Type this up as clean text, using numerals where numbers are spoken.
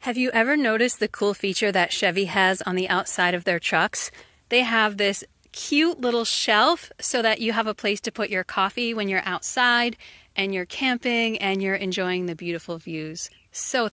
Have you ever noticed the cool feature that Chevy has on the outside of their trucks? They have this cute little shelf so that you have a place to put your coffee when you're outside and you're camping and you're enjoying the beautiful views. So